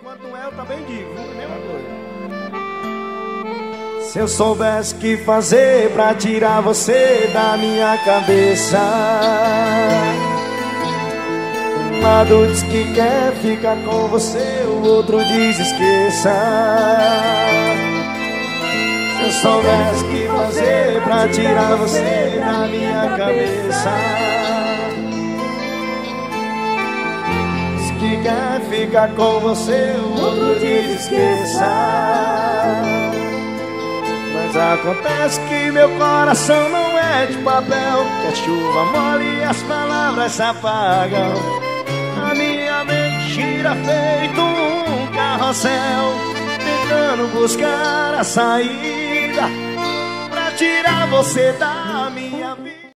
Enquanto não é, eu também digo, viu? Mesma coisa. Se eu soubesse o que fazer pra tirar você da minha cabeça. Um lado diz que quer ficar com você, o outro diz esqueça. Se eu soubesse o que fazer pra tirar você da minha cabeça. Diz que quer ficar com você, o outro diz esqueça. Mas acontece que meu coração não é de papel, que a chuva mole e as palavras se apagam. A minha mente gira feito um carrossel, tentando buscar a saída pra tirar você da minha vida.